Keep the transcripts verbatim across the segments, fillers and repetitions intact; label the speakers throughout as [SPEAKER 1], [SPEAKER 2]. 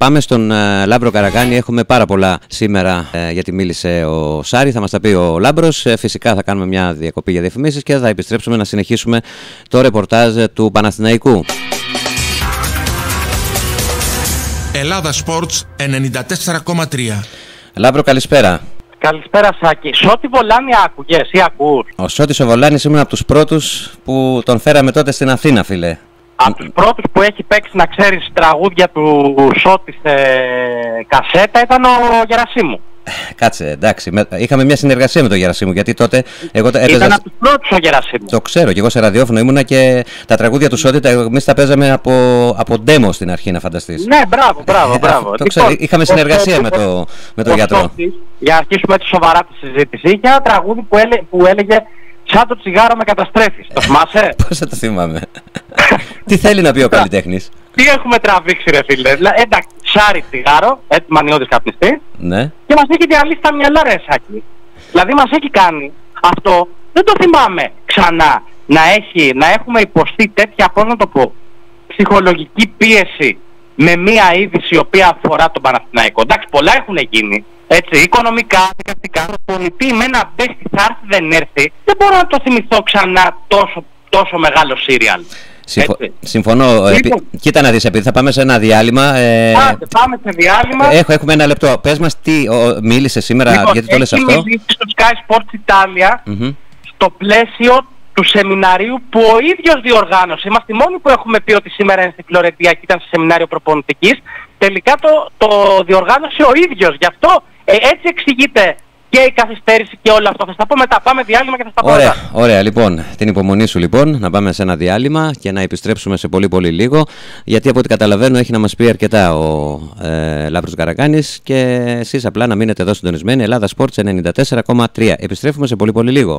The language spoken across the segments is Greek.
[SPEAKER 1] πάμε στον ε, Λάμπρο Καρακάνη. Έχουμε πάρα πολλά σήμερα ε, γιατί μίλησε ο Σάρη. Θα μας τα πει ο Λάμπρος. Ε, φυσικά θα κάνουμε μια διακοπή για διαφημίσεις και θα επιστρέψουμε να συνεχίσουμε το ρεπορτάζ του Παναθηναϊκού.
[SPEAKER 2] Ελλάδα Sports ενενήντα τέσσερα κόμμα τρία.
[SPEAKER 1] Λάμπρο, καλησπέρα.
[SPEAKER 3] Καλησπέρα Σάκη. Σώτη Βολάνη άκουγες ή ακούς?
[SPEAKER 1] Ο Σώτης ο Βολάνης ήμουν από τους πρώτους που τον φέραμε τότε στην Αθήνα, φίλε.
[SPEAKER 3] Από τους πρώτους που έχει παίξει, να ξέρεις, τραγούδια του Σώτη σε κασέτα ήταν ο Γερασίμου.
[SPEAKER 1] Κάτσε, εντάξει. Με, είχαμε μια συνεργασία με τον Γερασίμου, γιατί τότε εγώ έπαιζα.
[SPEAKER 3] Ήταν από τους πρώτους ο Γερασίμου.
[SPEAKER 1] Το ξέρω, και εγώ σε ραδιόφωνο ήμουνα και τα τραγούδια του Σώτη εμείς τα παίζαμε από, από demo στην αρχή, να φανταστείς.
[SPEAKER 3] Ναι, μπράβο, μπράβο, μπράβο.
[SPEAKER 1] Το ξέρω, είχαμε συνεργασία με το, με τον γιατρό.
[SPEAKER 3] Σώτης, για να αρχίσουμε έτσι σοβαρά τη συζήτηση, είχε ένα τραγούδι που, έλε, που έλεγε «Σαν το τσιγάρο με καταστρέφεις». Το θυμάσαι?
[SPEAKER 1] Πώς θα το θυμάμαι. Τι θέλει να πει ο καλλιτέχνης?
[SPEAKER 3] Τι έχουμε τραβήξει, ρε φίλε? Εντάξει, Σάρι τσιγάρο, έτσι μανιώδης καπνιστή.
[SPEAKER 1] Ναι.
[SPEAKER 3] Και μας έχει διαλύσει τα μυαλά, ρε Σάκη. Δηλαδή μας έχει κάνει αυτό, δεν το θυμάμαι ξανά, να, έχει, να έχουμε υποστεί τέτοια, πώς να το πω, ψυχολογική πίεση με μία είδηση η οποία αφορά τον Παναθηναϊκό. Εντάξει, πολλά έχουν γίνει. Έτσι, οικονομικά, δικαστικά, πολιτή με ένα μπέστη θα έρθει δεν έρθει. Δεν μπορώ να το θυμηθώ ξανά τόσο, τόσο μεγάλο σύριαλ.
[SPEAKER 1] Συμφω... Συμφωνώ.
[SPEAKER 3] Λοιπόν,
[SPEAKER 1] Επί... Κοίτα να δεις, επειδή θα πάμε σε ένα διάλειμμα. Ε...
[SPEAKER 3] Πάτε, πάμε σε διάλειμμα.
[SPEAKER 1] Έχω, έχουμε ένα λεπτό. Πες μας τι ο, μίλησε σήμερα,
[SPEAKER 3] λοιπόν,
[SPEAKER 1] γιατί το λες αυτό.
[SPEAKER 3] Έχει μιλήσει στο Sky Sports Italia
[SPEAKER 1] mm-hmm.
[SPEAKER 3] στο πλαίσιο του σεμιναρίου που ο ίδιος διοργάνωσε. Είμαστε οι μόνοι που έχουμε πει ότι σήμερα είναι στη Φλωρεντία και ήταν σε σεμινάριο προπονητικής. Τελικά το, το διοργάνωσε ο ίδιος. Γι' αυτό ε, έτσι εξηγείται και η καθυστέρηση και όλο αυτό. Θα στα πω μετά. Πάμε διάλειμμα και θα στα πω
[SPEAKER 1] ωραία,
[SPEAKER 3] μετά.
[SPEAKER 1] Ωραία, λοιπόν. Την υπομονή σου, λοιπόν, να πάμε σε ένα διάλειμμα και να επιστρέψουμε σε πολύ πολύ λίγο. Γιατί από ό,τι καταλαβαίνω έχει να μας πει αρκετά ο ε, Λάμπρος Καρακάνης και εσείς απλά να μείνετε εδώ συντονισμένοι. Ελλάδα Sports ενενήντα τέσσερα κόμμα τρία. Επιστρέφουμε σε πολύ πολύ λίγο.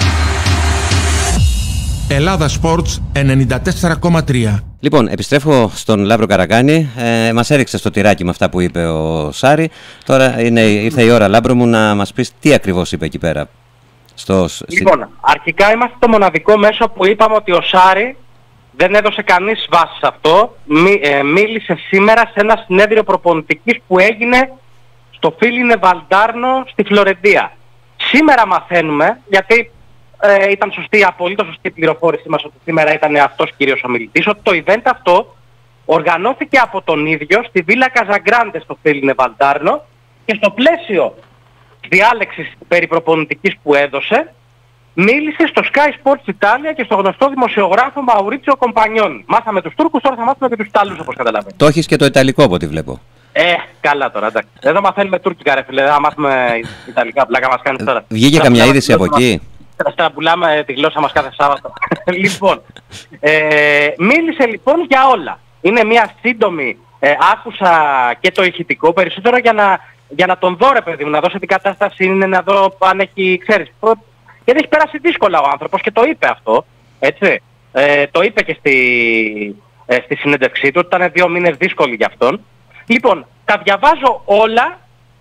[SPEAKER 2] Ελλάδα Sports ενενήντα τέσσερα κόμμα τρία.
[SPEAKER 1] Λοιπόν, επιστρέφω στον Λάμπρο Καρακάνη. Ε, μας έριξε στο τυράκι με αυτά που είπε ο Σάρη. Τώρα είναι, ήρθε η ώρα, Λάμπρο μου, να μας πεις τι ακριβώς είπε εκεί πέρα. Στο...
[SPEAKER 3] Λοιπόν, αρχικά είμαστε το μοναδικό μέσο που είπαμε ότι ο Σάρη δεν έδωσε κανείς βάση σε αυτό. Μι, ε, μίλησε σήμερα σε ένα συνέδριο προπονητικής που έγινε στο Φίλινε Βαλντάρνο στη Φλωρεντία. Σήμερα μαθαίνουμε, γιατί Ε, ήταν σωστή, απολύτως σωστή η πληροφόρηση μας ότι σήμερα ήταν αυτός κυρίως ο μιλητής, ότι το event αυτό οργανώθηκε από τον ίδιο στη Βίλα Καζαγκράντε στο Φίλινε Βαλντάρνο και στο πλαίσιο διάλεξης περί προπονητικής που έδωσε μίλησε στο Sky Sports Italia και στο γνωστό δημοσιογράφο Μαουρίτσιο Κομπανιόνι. Μάθαμε τους Τούρκους, τώρα θα μάθουμε και τους Ιταλούς, όπως καταλαβαίνετε.
[SPEAKER 1] Το έχεις και το Ιταλικό από ό,τι βλέπω.
[SPEAKER 3] Ε, καλά τώρα, εντάξει. Εδώ μαθαίνουμε τουρκικά, ρε φίλε, θα μάθουμε Ιταλικά, πλάκα μας κάνει τώρα.
[SPEAKER 1] Βγήκε καμιά είδηση από εκεί?
[SPEAKER 3] Στραμπουλάμε τη γλώσσα μας κάθε Σάββατο. Λοιπόν, ε, μίλησε λοιπόν για όλα. Είναι μια σύντομη, ε, άκουσα και το ηχητικό, περισσότερο για να, για να τον δω, ρε παιδί μου, να δώσω την κατάσταση, είναι να δω αν έχει, ξέρεις, γιατί έχει περάσει δύσκολα ο άνθρωπος και το είπε αυτό, έτσι. Ε, το είπε και στη, ε, στη συνέντευξή του, ότι ήταν δύο μήνες δύσκολοι για αυτόν. Λοιπόν, τα διαβάζω όλα,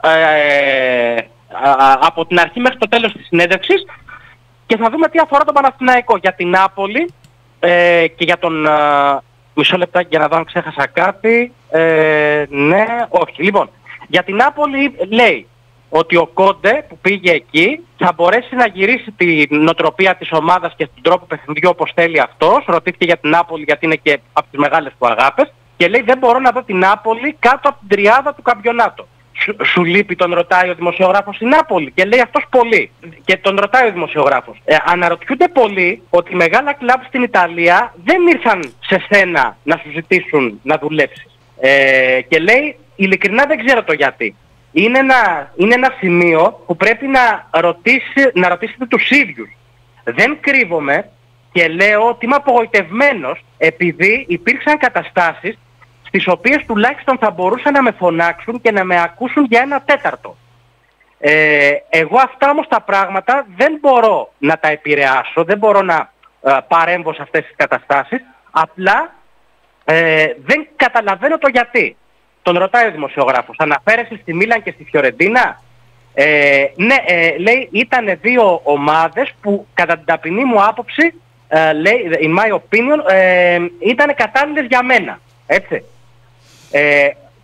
[SPEAKER 3] ε, α, από την αρχή μέχρι το τέλος της συνέντευξης, και θα δούμε τι αφορά τον Παναθηναϊκό. Για την Νάπολη ε, και για τον... Ε, μισό λεπτάκι για να δω αν ξέχασα κάτι. Ε, ναι, όχι. Λοιπόν, για την Νάπολη λέει ότι ο Κόντε που πήγε εκεί θα μπορέσει να γυρίσει την νοοτροπία της ομάδας και τον τρόπο παιχνιδιού όπως θέλει αυτός. Ρωτήθηκε για την Νάπολη γιατί είναι και από τις μεγάλες του αγάπες. Και λέει δεν μπορώ να δω την Νάπολη κάτω από την τριάδα του καμπιονάτου. Σου, σου λείπει, τον ρωτάει ο δημοσιογράφος στην Νάπολη και λέει αυτός πολύ. Και τον ρωτάει ο δημοσιογράφος. Ε, αναρωτιούνται πολύ ότι μεγάλα κλαμπ στην Ιταλία δεν ήρθαν σε σένα να σου ζητήσουν να δουλέψεις. Ε, και λέει ειλικρινά δεν ξέρω το γιατί. Είναι ένα, είναι ένα σημείο που πρέπει να, ρωτήσει, να ρωτήσετε τους ίδιους. Δεν κρύβομαι και λέω ότι είμαι απογοητευμένος επειδή υπήρξαν καταστάσεις στις οποίες τουλάχιστον θα μπορούσαν να με φωνάξουν και να με ακούσουν για ένα τέταρτο. Ε, εγώ αυτά όμως τα πράγματα δεν μπορώ να τα επηρεάσω, δεν μπορώ να ε, παρέμβω σε αυτές τις καταστάσεις, απλά ε, δεν καταλαβαίνω το γιατί. Τον ρωτάει ο δημοσιογράφος, αναφέρεσαι στη Μίλαν και στη Φιωρεντίνα? Ε, ναι, ε, λέει, ήταν δύο ομάδες που κατά την ταπεινή μου άποψη, ε, λέει, in my opinion, ε, ήταν κατάλληλες για μένα. Έτσι. Ε,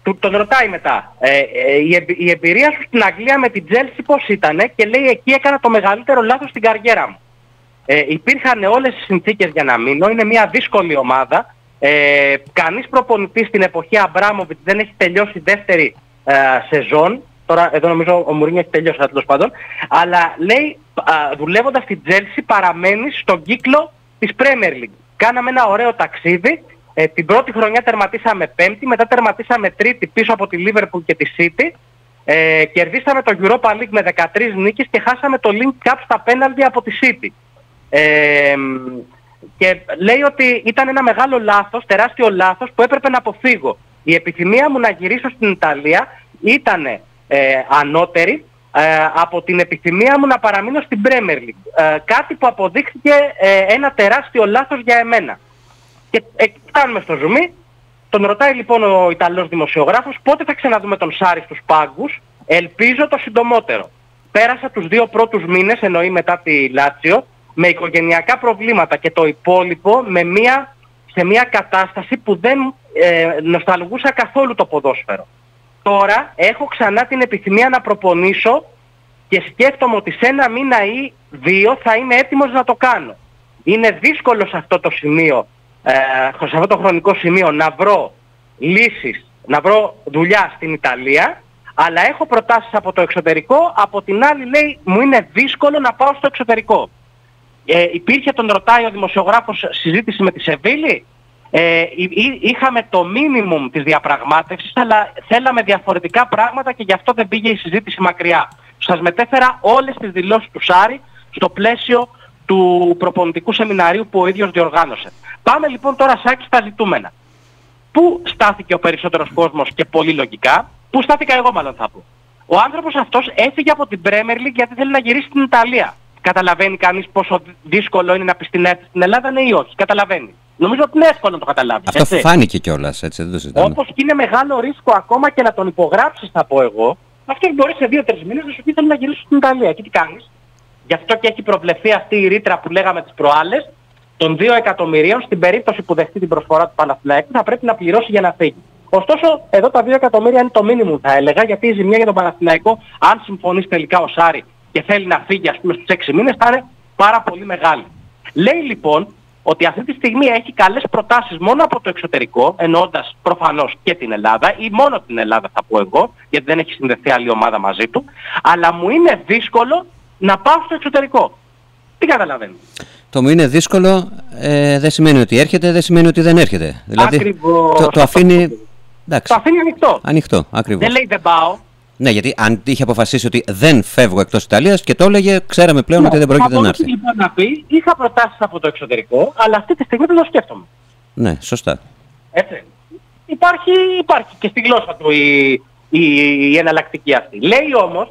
[SPEAKER 3] του, τον ρωτάει μετά, ε, ε, η, εμπει, η εμπειρία σου στην Αγγλία με την Chelsea πώς ήτανε, και λέει εκεί έκανα το μεγαλύτερο λάθος στην καριέρα μου. Ε, υπήρχαν όλες οι συνθήκες για να μείνω, είναι μια δύσκολη ομάδα. Ε, κανείς προπονητής στην εποχή Αμπράμοβιτς δεν έχει τελειώσει δεύτερη ε, σεζόν. Τώρα εδώ νομίζω ο Μουρίνιο έχει τελειώσει τέλος πάντων. Αλλά λέει α, δουλεύοντας στην Chelsea παραμένεις στον κύκλο της Premier League. Κάναμε ένα ωραίο ταξίδι. Ε, την πρώτη χρονιά τερματίσαμε πέμπτη, μετά τερματίσαμε τρίτη πίσω από τη Liverpool και τη City. Ε, κερδίσαμε το Europa League με δεκατρείς νίκες και χάσαμε το Link Cup στα πέναλτι από τη City. Ε, και λέει ότι ήταν ένα μεγάλο λάθος, τεράστιο λάθος που έπρεπε να αποφύγω. Η επιθυμία μου να γυρίσω στην Ιταλία ήταν ε, ανώτερη ε, από την επιθυμία μου να παραμείνω στην Premier League. Ε, κάτι που αποδείχθηκε ε, ένα τεράστιο λάθος για εμένα. Και ε, φτάνουμε στο ζουμί. Τον ρωτάει λοιπόν ο Ιταλός δημοσιογράφος πότε θα ξαναδούμε τον Σάρι στους πάγκους. Ελπίζω το συντομότερο. Πέρασα τους δύο πρώτους μήνες, εννοεί μετά τη Λάτσιο, με οικογενειακά προβλήματα και το υπόλοιπο με μια, σε μια κατάσταση που δεν ε, νοσταλγούσα καθόλου το ποδόσφαιρο. Τώρα έχω ξανά την επιθυμία να προπονήσω και σκέφτομαι ότι σε ένα μήνα ή δύο θα είμαι έτοιμος να το κάνω. Είναι δύσκολο σε αυτό το σημείο, ε, σε αυτό το χρονικό σημείο να βρω λύσεις, να βρω δουλειά στην Ιταλία, αλλά έχω προτάσεις από το εξωτερικό. Από την άλλη λέει μου είναι δύσκολο να πάω στο εξωτερικό. Ε, υπήρχε, τον ρωτάει ο δημοσιογράφος, συζήτηση με τη Σεβίλη. Ε, είχαμε το μίνιμουμ της διαπραγμάτευσης, αλλά θέλαμε διαφορετικά πράγματα και γι' αυτό δεν πήγε η συζήτηση μακριά. Σας μετέφερα όλες τις δηλώσεις του Σάρι στο πλαίσιο του προπονητικού σεμιναρίου που ο ίδιος διοργάνωσε. Πάμε λοιπόν τώρα, Σάκη, στα ζητούμενα. Πού στάθηκε ο περισσότερος κόσμος και πολύ λογικά, πού στάθηκα εγώ μάλλον θα πω. Ο άνθρωπος αυτός έφυγε από την Premier League γιατί θέλει να γυρίσει στην Ιταλία. Καταλαβαίνει κανείς πόσο δύσκολο είναι να πει στην έρθει στην Ελλάδα, ναι ή όχι? Καταλαβαίνει. Νομίζω ότι είναι εύκολο να το καταλάβει.
[SPEAKER 1] Αυτό έτσι φάνηκε κιόλας, έτσι δεν το συζητάμε.
[SPEAKER 3] Όπως και είναι μεγάλο ρίσκο ακόμα και να τον υπογράψεις, θα πω εγώ, αυτός μπορεί σε δύο τρεις μήνες να σου πει θέλει να γυρίσει στην Ιταλία. Και τι κάνεις? Γι' αυτό και έχει προβλεφθεί αυτή η ρήτρα που λέγαμε τις προάλλες, των δύο εκατομμυρίων στην περίπτωση που δεχτεί την προσφορά του Παναθηναϊκού θα πρέπει να πληρώσει για να φύγει. Ωστόσο, εδώ τα δύο εκατομμύρια είναι το μίνιμουμ, θα έλεγα, γιατί η ζημιά για τον Παναθηναϊκό, αν συμφωνήσει τελικά ο Σάρι και θέλει να φύγει, ας πούμε, στους έξι μήνες, θα είναι πάρα πολύ μεγάλη. Λέει λοιπόν ότι αυτή τη στιγμή έχει καλές προτάσεις μόνο από το εξωτερικό, εννοώντας προφανώς και την Ελλάδα, ή μόνο την Ελλάδα θα πω εγώ, γιατί δεν έχει συνδεθεί άλλη ομάδα μαζί του, αλλά μου είναι δύσκολο να πάω στο εξωτερικό. Τι καταλαβαίνει?
[SPEAKER 1] Το μου είναι δύσκολο ε, δεν σημαίνει ότι έρχεται, δεν σημαίνει ότι δεν έρχεται. Δηλαδή,
[SPEAKER 3] ακριβώς.
[SPEAKER 1] Το, το αφήνει, εντάξει,
[SPEAKER 3] το αφήνει ανοιχτό.
[SPEAKER 1] Ανοιχτό, ακριβώς.
[SPEAKER 3] Δεν λέει δεν πάω.
[SPEAKER 1] Ναι, γιατί αν είχε αποφασίσει ότι δεν φεύγω εκτός Ιταλίας και το έλεγε, ξέραμε πλέον ναι, ότι δεν πρόκειται να έρθει.
[SPEAKER 3] Λοιπόν να πει, είχα προτάσεις από το εξωτερικό, αλλά αυτή τη στιγμή δεν το σκέφτομαι.
[SPEAKER 1] Ναι, σωστά.
[SPEAKER 3] Έτσι. Υπάρχει, υπάρχει και στη γλώσσα του η, η, η εναλλακτική αυτή. Λέει όμως,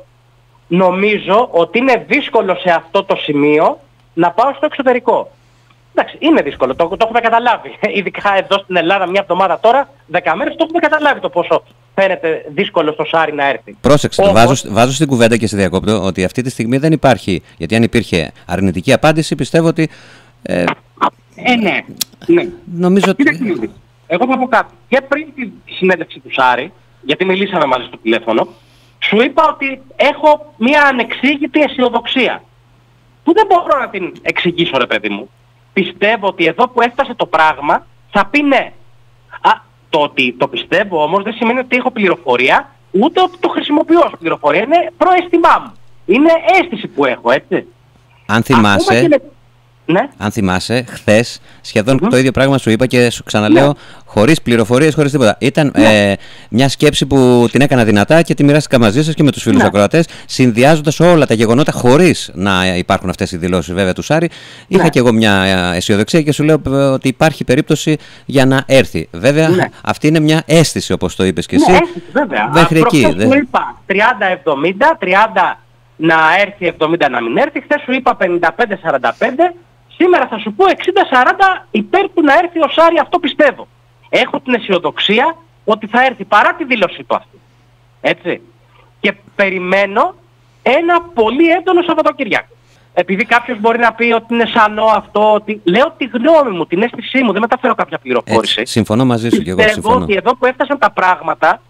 [SPEAKER 3] νομίζω ότι είναι δύσκολο σε αυτό το σημείο να πάω στο εξωτερικό. Εντάξει, είναι δύσκολο, το, το έχουμε καταλάβει. Ειδικά εδώ στην Ελλάδα μια εβδομάδα τώρα, δέκα μέρες, το έχουμε καταλάβει το πόσο φαίνεται δύσκολο στο Σάρι να έρθει.
[SPEAKER 1] Πρόσεξε, Όμως... βάζω, βάζω στην κουβέντα και σε διακόπτω ότι αυτή τη στιγμή δεν υπάρχει. Γιατί αν υπήρχε αρνητική απάντηση, πιστεύω ότι. Ε,
[SPEAKER 3] ε ναι, ναι.
[SPEAKER 1] Νομίζω ότι.
[SPEAKER 3] Εγώ θα πω κάτι. Και πριν τη συνέντευξη του Σάρι, γιατί μιλήσαμε μαζί στο τηλέφωνο, σου είπα ότι έχω μια ανεξήγητη αισιοδοξία. Που δεν μπορώ να την εξηγήσω, ρε παιδί μου. Πιστεύω ότι εδώ που έφτασε το πράγμα θα πει ναι. Α, το ότι το πιστεύω όμως δεν σημαίνει ότι έχω πληροφορία, ούτε ότι το χρησιμοποιώ ως πληροφορία. Είναι προαίσθημά μου. Είναι αίσθηση που έχω, έτσι.
[SPEAKER 1] Αν θυμάσαι,
[SPEAKER 3] με... ναι.
[SPEAKER 1] αν θυμάσαι, χθες σχεδόν mm-hmm. το ίδιο πράγμα σου είπα και σου ξαναλέω, ναι. χωρίς πληροφορίες, χωρίς τίποτα. Ήταν ναι. ε, μια σκέψη που την έκανα δυνατά και τη μοιράστηκα μαζί σας και με τους φίλους ναι. ακροατές, συνδυάζοντας όλα τα γεγονότα χωρίς να υπάρχουν αυτές οι δηλώσεις βέβαια του Σάρι. Ναι. Είχα και εγώ μια αισιοδοξία και σου λέω ότι υπάρχει περίπτωση για να έρθει. Βέβαια, ναι. αυτή είναι μια αίσθηση, όπως το είπες και εσύ.
[SPEAKER 3] Ναι, αίσθηση, βέβαια.
[SPEAKER 1] Μέχρι εκεί.
[SPEAKER 3] Προχθές σου είπα τριάντα εβδομήντα, τριάντα να έρθει, εβδομήντα να μην έρθει. Χθες σου είπα πενήντα πέντε σαράντα πέντε. Σήμερα θα σου πω εξήντα σαράντα υπέρ του να έρθει ο Σάρι, αυτό πιστεύω. Έχω την αισιοδοξία ότι θα έρθει παρά τη δήλωσή του αυτή. Έτσι. Και περιμένω ένα πολύ έντονο Σαββατοκύριακο. Επειδή κάποιος μπορεί να πει ότι είναι σανό αυτό, ότι λέω τη γνώμη μου, την αίσθησή μου, δεν μεταφέρω κάποια πληροφόρηση.
[SPEAKER 1] Έτσι, συμφωνώ μαζί σου και εγώ συμφωνώ.
[SPEAKER 3] Πιστεύω ότι εδώ που έφτασαν τα πράγματα,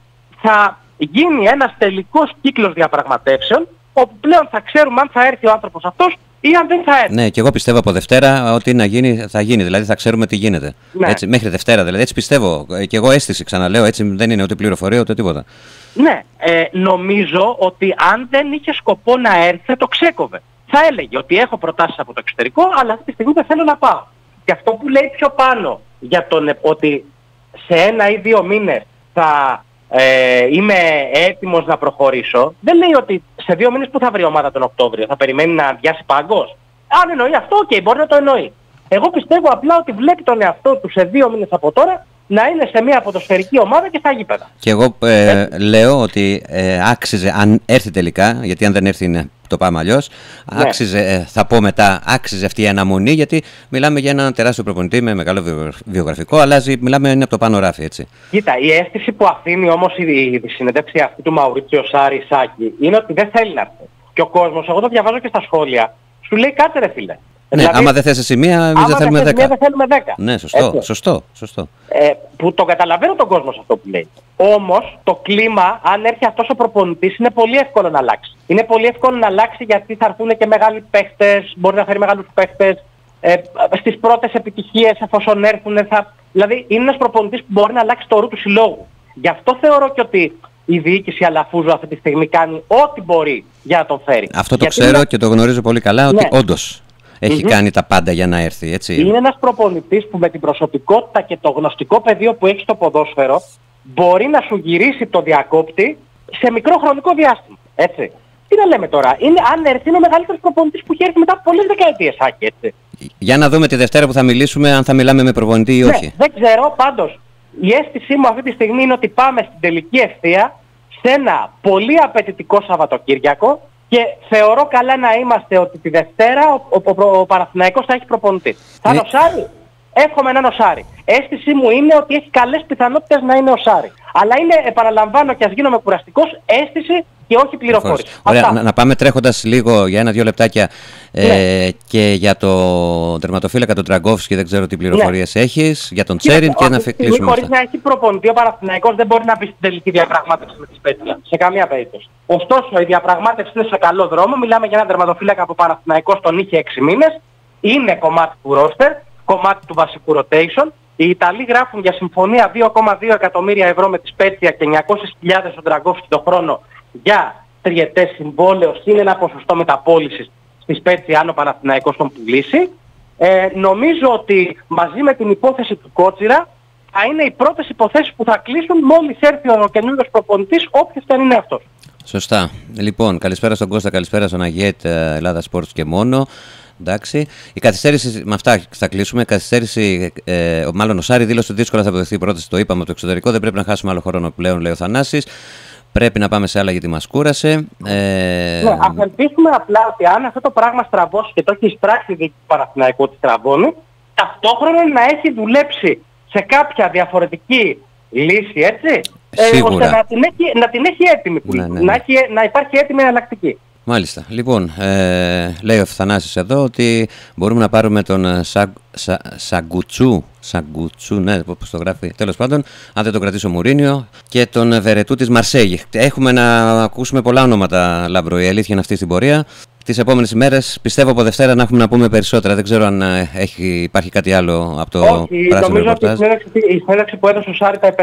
[SPEAKER 3] θα γίνει ένας τελικός κύκλος διαπραγματεύσεων, όπου πλέον θα ξέρουμε αν θα έρθει ο άνθρωπος αυτός ή αν δεν θα έρθει.
[SPEAKER 1] Ναι, και εγώ πιστεύω από Δευτέρα ότι να γίνει, θα γίνει, δηλαδή θα ξέρουμε τι γίνεται.
[SPEAKER 3] Ναι.
[SPEAKER 1] Έτσι, μέχρι Δευτέρα, δηλαδή έτσι πιστεύω. Και εγώ αίσθηση, ξαναλέω, έτσι δεν είναι ούτε πληροφορία ούτε τίποτα.
[SPEAKER 3] Ναι, ε, νομίζω ότι αν δεν είχε σκοπό να έρθει θα το ξέκοβε. Θα έλεγε ότι έχω προτάσεις από το εξωτερικό, αλλά αυτή τη στιγμή δεν θέλω να πάω. Και αυτό που λέει πιο πάνω για τον, ότι σε ένα ή δύο μήνες θα ε, είμαι έτοιμος να προχωρήσω, δεν λέει ότι σε δύο μήνες που θα βρει η ομάδα τον Οκτώβριο, θα περιμένει να αδειάσει πάγκος. Αν εννοεί αυτό, οκ, okay, μπορεί να το εννοεί. Εγώ πιστεύω απλά ότι βλέπει τον εαυτό του σε δύο μήνες από τώρα να είναι σε μια ποδοσφαιρική ομάδα και στα γήπεδα.
[SPEAKER 1] Και εγώ ε, λέω ότι ε, άξιζε, αν έρθει τελικά, γιατί αν δεν έρθει είναι, το πάμε αλλιώς, ναι. άξιζε, ε, θα πω μετά, άξιζε αυτή η αναμονή, γιατί μιλάμε για έναν τεράστιο προπονητή με μεγάλο βιογραφικό, αλλάζει, μιλάμε είναι από το πάνω ράφι, έτσι.
[SPEAKER 3] Κοίτα, η αίσθηση που αφήνει όμως η, η συνέντευξη αυτή του Μαουρίτσιο Σάρι Σάκη είναι ότι δεν θέλει να έρθει. Και ο κόσμος, εγώ το διαβάζω και στα σχόλια, σου λέει κάτσε ρε φίλε.
[SPEAKER 1] Ναι,
[SPEAKER 3] δηλαδή,
[SPEAKER 1] άμα δεν θες εσύ μία, εμείς δεν θέλουμε δέκα.
[SPEAKER 3] Δεν θέλουμε δέκα.
[SPEAKER 1] Ναι, σωστό, σωστό, σωστό.
[SPEAKER 3] Ε, που το καταλαβαίνω τον κόσμο αυτό που λέει. Όμως το κλίμα, αν έρθει αυτός ο προπονητής, είναι πολύ εύκολο να αλλάξει. Είναι πολύ εύκολο να αλλάξει γιατί θα έρθουν και μεγάλοι παίχτες, μπορεί να φέρει μεγάλους παίχτες. Ε, στις πρώτες επιτυχίες, εφόσον έρθουν, θα... δηλαδή είναι ένας προπονητής που μπορεί να αλλάξει το ρου του συλλόγου. Γι' αυτό θεωρώ και ότι η διοίκηση Αλαφούζου αυτή τη στιγμή κάνει ό,τι μπορεί για να τον φέρει.
[SPEAKER 1] Αυτό το
[SPEAKER 3] γιατί
[SPEAKER 1] ξέρω
[SPEAKER 3] είναι...
[SPEAKER 1] και το γνωρίζω πολύ καλά, ότι
[SPEAKER 3] ναι.
[SPEAKER 1] όντως έχει mm-hmm. κάνει τα πάντα για να έρθει, έτσι.
[SPEAKER 3] Είναι ένας προπονητής που με την προσωπικότητα και το γνωστικό πεδίο που έχει στο ποδόσφαιρο μπορεί να σου γυρίσει το διακόπτη σε μικρό χρονικό διάστημα. Έτσι. Τι να λέμε τώρα, είναι, αν έρθει είναι ο μεγαλύτερος προπονητής που έχει έρθει μετά από πολλές δεκαετίες, Άκη, έτσι.
[SPEAKER 1] Για να δούμε τη Δευτέρα που θα μιλήσουμε, αν θα μιλάμε με προπονητή ή όχι.
[SPEAKER 3] Ναι, δεν ξέρω, πάντως η αίσθησή μου αυτή τη στιγμή είναι ότι πάμε στην τελική ευθεία σε ένα πολύ απαιτητικό Σαββατοκύριακο. Και θεωρώ καλά να είμαστε ότι τη Δευτέρα ο, ο, ο, ο Παναθηναϊκός θα έχει προπονητή. Θα είναι ο Σάρι. Εύχομαι να είναι ο Σάρι. Αίσθησή μου είναι ότι έχει καλές πιθανότητες να είναι ο Σάρι. Αλλά είναι, επαναλαμβάνω και ας γίνομαι κουραστικός, αίσθηση και όχι πληροφόρηση.
[SPEAKER 1] Ωραία, να, να πάμε τρέχοντας λίγο για ένα-δύο λεπτάκια ε, ναι. και για το τερματοφύλακα τον Τραγκόφσκι, δεν ξέρω τι πληροφορίες ναι. έχεις, για τον Τσέριν και, και να κλείσουμε.
[SPEAKER 3] Χωρίς να έχει προπονητή ο Παναθηναϊκός δεν μπορεί να μπει στην τελική διαπραγμάτευση με τη Σπέτσια. Σε καμία περίπτωση. Ωστόσο η διαπραγμάτευση είναι σε καλό δρόμο. Μιλάμε για ένα τερματοφύλακα που ο Παναθηναϊκός τον είχε έξι μήνες. Είναι κομμάτι του ρόστερ, κομμάτι του βασικού rotation. Οι Ιταλοί γράφουν για συμφωνία δύο κόμμα δύο εκατομμύρια ευρώ με τη Σπέτσια και εννιακόσιες χιλιάδες στον Τραγκόφσκι το χρόνο για τριετές συμβόλαιο, είναι ένα ποσοστό μεταπώλησης στη Σπέτσια αν ο Παναθηναϊκός τον πουλήσει. Ε, νομίζω ότι μαζί με την υπόθεση του Κότσιρα θα είναι οι πρώτες υποθέσεις που θα κλείσουν μόλις έρθει ο καινούργιος προπονητής, όποιος και αν είναι αυτός.
[SPEAKER 1] Σωστά. Λοιπόν, καλησπέρα στον Κώστα, καλησπέρα στον Αγιέτ, Ελλάδα Sports και μόνο. Εντάξει. Η καθυστέρηση, με αυτά θα κλείσουμε. Η καθυστέρηση, ε, μάλλον ο Σάρι δήλωσε ότι δύσκολα θα αποδεχθεί η πρόταση, το είπαμε, από το εξωτερικό. Δεν πρέπει να χάσουμε άλλο χρόνο πλέον, λέει ο Θανάσης. Πρέπει να πάμε σε άλλα γιατί μας κούρασε. Ε...
[SPEAKER 3] Ναι, ας ελπίσουμε απλά ότι αν αυτό το πράγμα στραβώσει και το έχει εισπράξει η Παναθηναϊκού ότι στραβώνει, ταυτόχρονα να έχει δουλέψει σε κάποια διαφορετική λύση, έτσι, ε, ώστε να την έχει, να την έχει έτοιμη, ναι, ναι, ναι. Να, έχει, να υπάρχει έτοιμη εναλλακτική.
[SPEAKER 1] Μάλιστα. Λοιπόν, ε, λέει ο Θανάσης εδώ ότι μπορούμε να πάρουμε τον Σα, Σα, Σαγκουτσού, Σαγκουτσού, ναι, πώς το γράφει, τέλος πάντων, αν δεν τον κρατήσει ο Μουρίνιο, και τον Βερετού της Μαρσέγη. Έχουμε να ακούσουμε πολλά ονόματα, Λάμπρο, η αλήθεια είναι αυτή στην πορεία. Τις επόμενες ημέρες πιστεύω από Δευτέρα να έχουμε να πούμε περισσότερα. Δεν ξέρω αν έχει, υπάρχει κάτι άλλο από το
[SPEAKER 3] Όχι,
[SPEAKER 1] πράσινο ρεπορτάζ.
[SPEAKER 3] Όχι, η συνέντευξη που έδωσε ο Σάρι τα,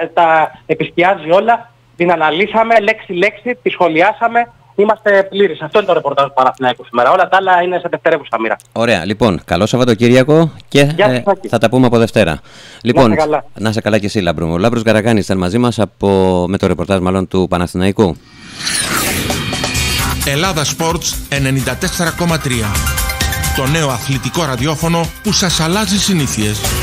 [SPEAKER 3] τα επισκιάζει όλα, την αναλύσαμε λέξη-λέξη, τη σχολιάσαμε. Είμαστε πλήρεις. Αυτό είναι το ρεπορτάζ του Παναθηναϊκού σήμερα. Όλα τα άλλα είναι σε δευτερεύουστα μοίρα. Ωραία. Λοιπόν, καλό Σαββατοκύριακο και ε, θα τα πούμε από Δευτέρα. Λοιπόν, να σε καλά, να είσαι καλά και εσύ, Λάμπρο. Ο Λάμπρος Καρακάνης ήταν μαζί μας από, με το ρεπορτάζ μάλλον του Παναθηναϊκού.
[SPEAKER 2] Ελλάδα Sports ενενήντα τέσσερα κόμμα τρία. Το νέο αθλητικό ραδιόφωνο που σας αλλάζει συνήθειες.